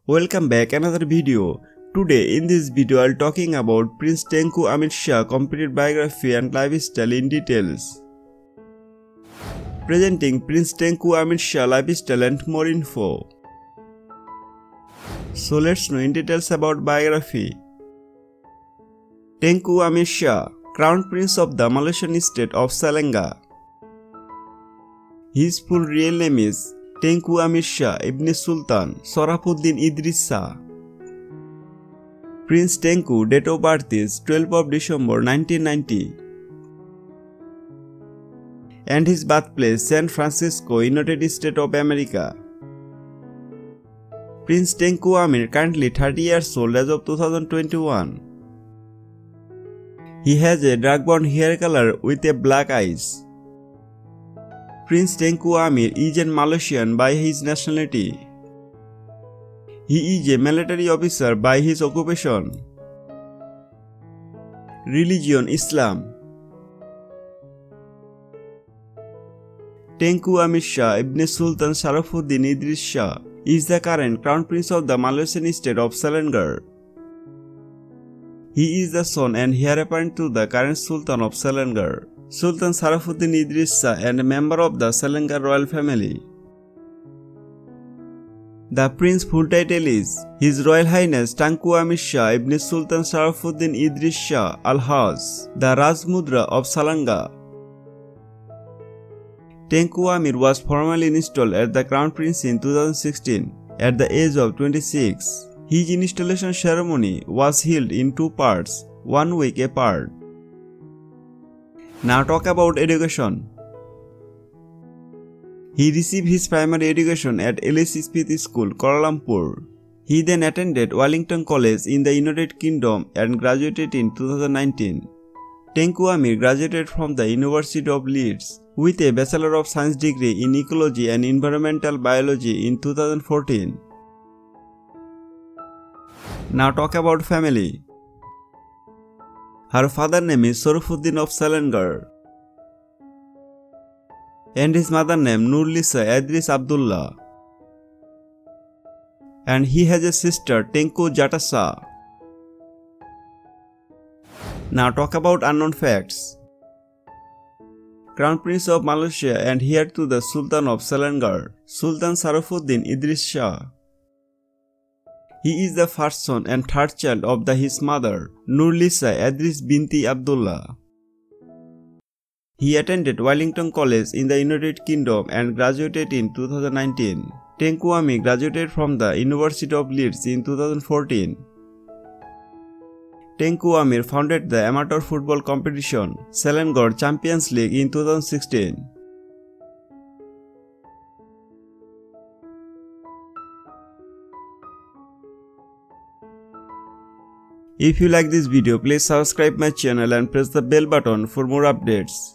Welcome back another video. Today in this video I'll talking about Prince Tengku Amir Shah complete biography and lifestyle in details. Presenting Prince Tengku Amir Shah lifestyle and more info. So let's know in details about biography. Tengku Amir Shah, Crown Prince of the Malaysian state of Selangor. His full real name is Tengku Amir Shah Ibn Sultan Sarafuddin Idris Shah. Prince Tengku date of birth is 12 of December 1990. And his birthplace San Francisco, United States of America. Prince Tengku Amir currently 30 years old as of 2021. He has a dark blonde hair color with a black eyes. Prince Tengku Amir is a Malaysian by his nationality. He is a military officer by his occupation. Religion Islam. Tengku Amir Shah Ibn Sultan Sarafuddin Idris Shah is the current Crown Prince of the Malaysian state of Selangor. He is the son and heir apparent to the current Sultan of Selangor, Sultan Sarafuddin Idris Shah, and a member of the Selangor royal family. The prince's full title is His Royal Highness Tengku Amir Shah Ibn Sultan Sarafuddin Idris Shah Al-Haj, the Rajmudra of Selangor. Tengku Amir was formally installed as the Crown Prince in 2016 at the age of 26. His installation ceremony was held in two parts, 1 week apart. Now talk about education. He received his primary education at L.S. Smith School, Kuala Lumpur. He then attended Wellington College in the United Kingdom and graduated in 2019. Tengku Amir graduated from the University of Leeds with a Bachelor of Science degree in Ecology and Environmental Biology in 2014. Now talk about family. Her father name is Sarafuddin of Selangor and his mother name Nurlisa Idris Abdullah, and he has a sister Tengku Jata Shah. Now talk about unknown facts. Crown Prince of Malaysia and heir to the Sultan of Selangor, Sultan Sarafuddin Idris Shah. He is the first son and third child of his mother, Nurlisa Idris binti Abdullah. He attended Wellington College in the United Kingdom and graduated in 2019. Tengku Amir graduated from the University of Leeds in 2014. Tengku Amir founded the amateur football competition Selangor Champions League in 2016. If you like this video, please subscribe my channel and press the bell button for more updates.